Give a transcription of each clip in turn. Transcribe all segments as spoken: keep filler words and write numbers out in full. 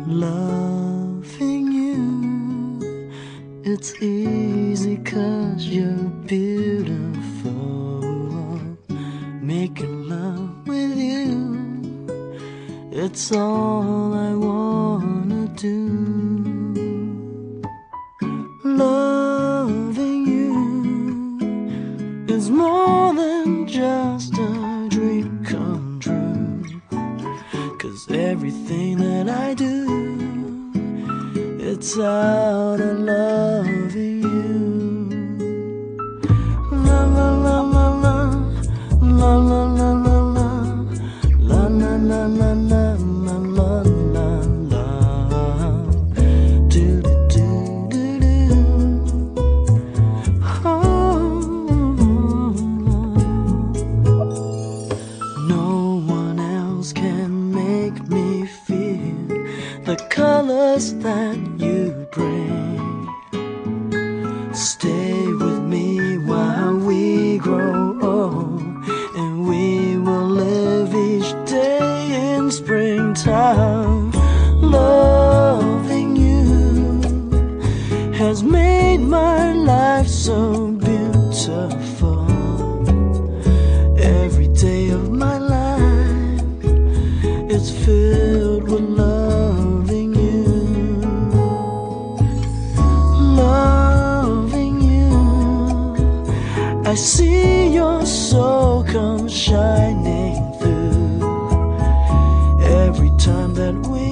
Loving you, it's easy 'cause you're beautiful. Making love with you, it's all I wanna do. Loving you is more than just a dream come true, 'cause everything that I do, it's out of loving you. La la la la la, la la la la la, la la la la la, la la la la, do do do do do. Oh, no one else can make me feel the colors that you bring. Stay with me while we grow old, and we will live each day in springtime. Loving you has made my life so beautiful. Every day of my life, it's filled with loving you. Loving you, I see your soul come shining through every time that we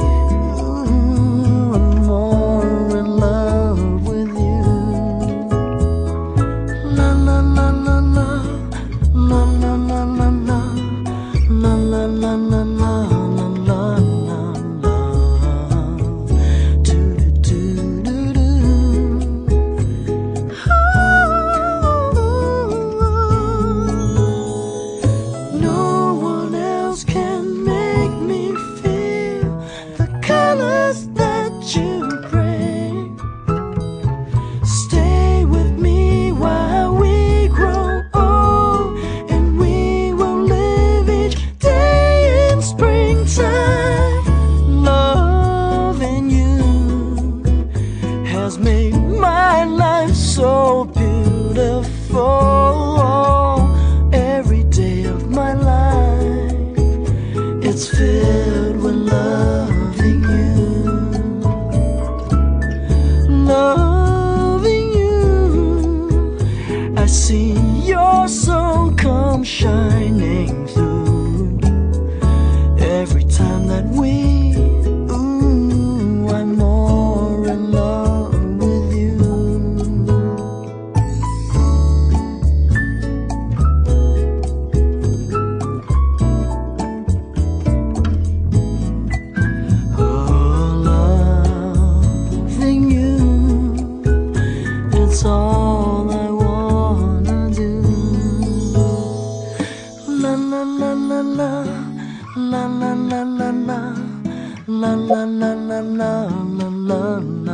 are more in love with you. La la la la la, la la la la la, la la la la la, la la la la, do do do do do. No one else can make me feel the colors that you bring. Stay with me while we grow old, and we will live each day in springtime. Loving you has made my life so beautiful. Every day of my life, it's filled with loving you. Loving you, I see your soul come shining through every time that we, ooh, I'm more in love with you. Oh, loving you, it's all I wanna do. La la la la la, la la la la la, la la la la la, la la la.